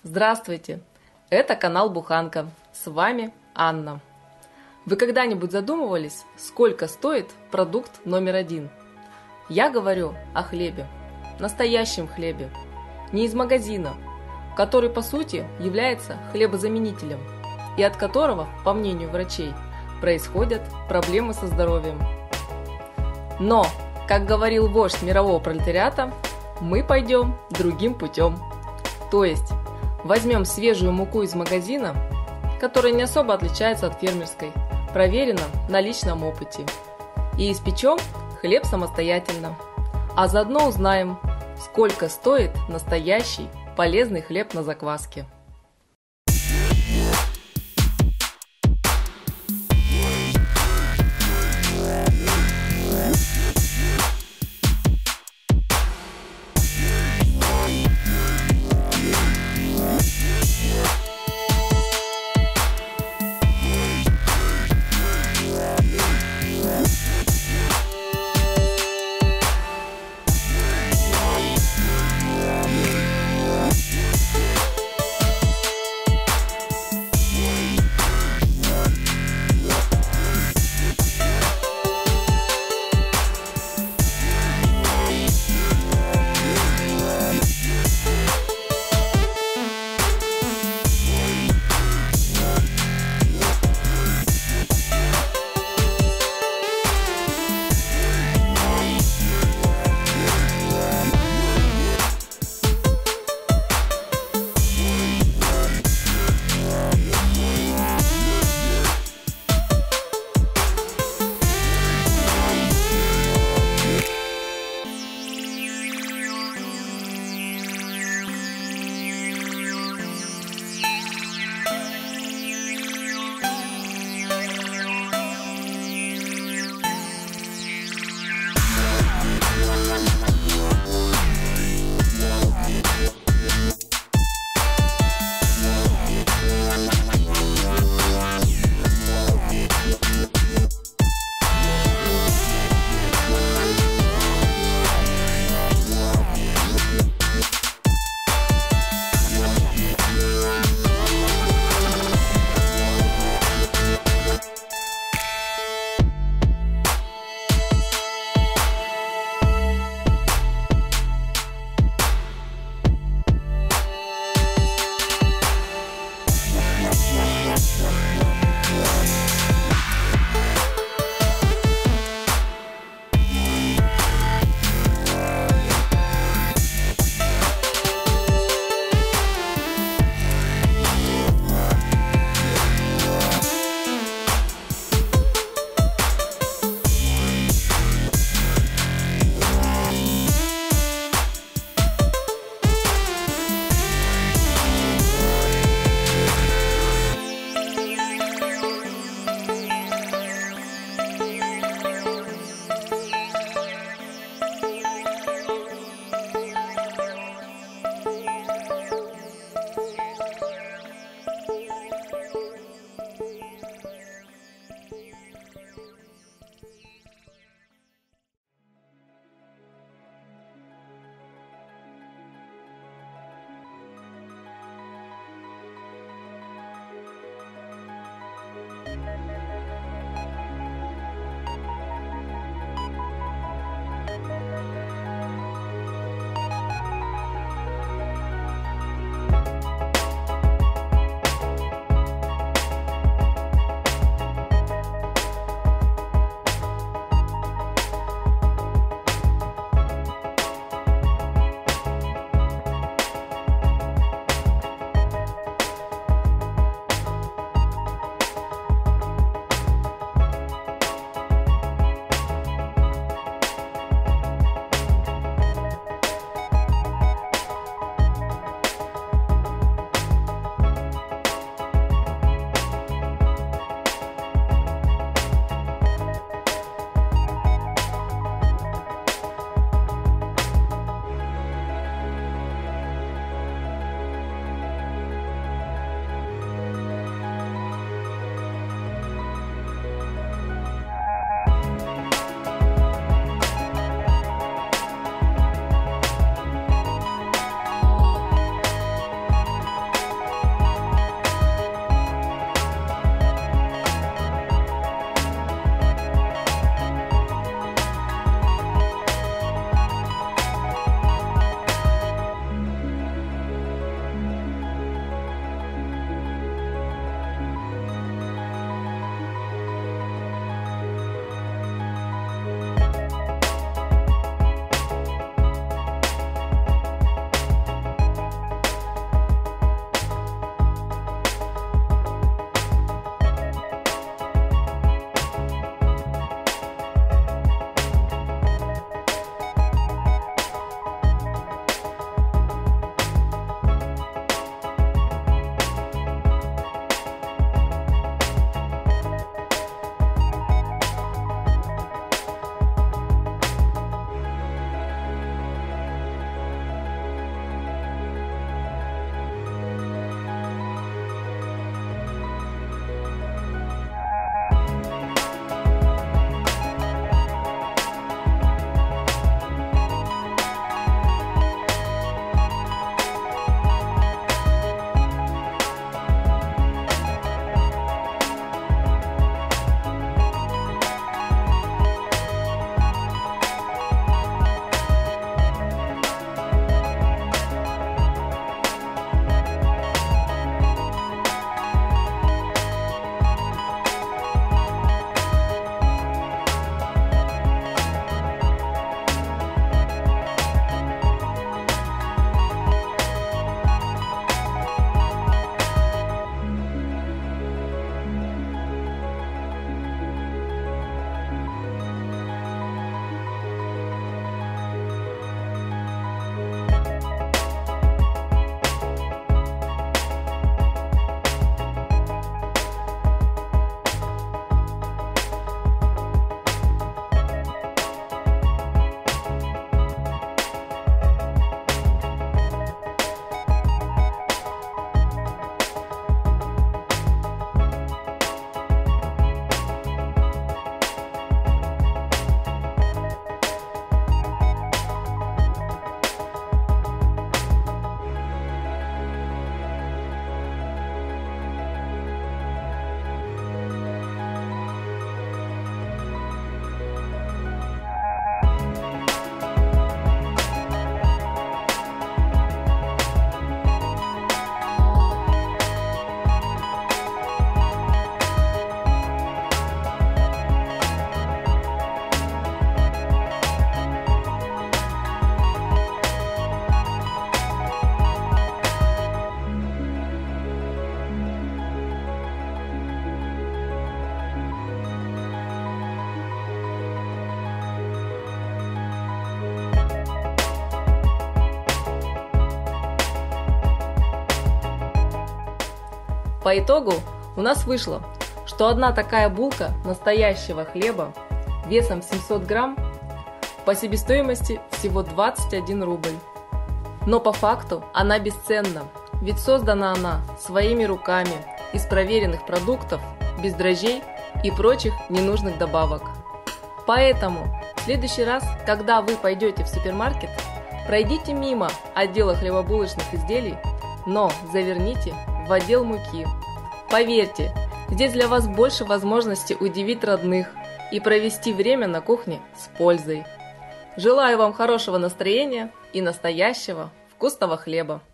Здравствуйте! Это канал Буханка. С вами Анна. Вы когда-нибудь задумывались, сколько стоит продукт номер один? Я говорю о хлебе. Настоящем хлебе. Не из магазина, который по сути является хлебозаменителем и от которого, по мнению врачей, происходят проблемы со здоровьем. Но, как говорил вождь мирового пролетариата, мы пойдем другим путем. То есть, возьмем свежую муку из магазина, которая не особо отличается от фермерской, проверена на личном опыте, и испечем хлеб самостоятельно. А заодно узнаем, сколько стоит настоящий полезный хлеб на закваске. По итогу у нас вышло, что одна такая булка настоящего хлеба весом 700 грамм по себестоимости всего 21 рубль. Но по факту она бесценна, ведь создана она своими руками из проверенных продуктов, без дрожжей и прочих ненужных добавок. Поэтому в следующий раз, когда вы пойдете в супермаркет, пройдите мимо отдела хлебобулочных изделий, но заверните в отдел муки. Поверьте, здесь для вас больше возможностей удивить родных и провести время на кухне с пользой. Желаю вам хорошего настроения и настоящего вкусного хлеба!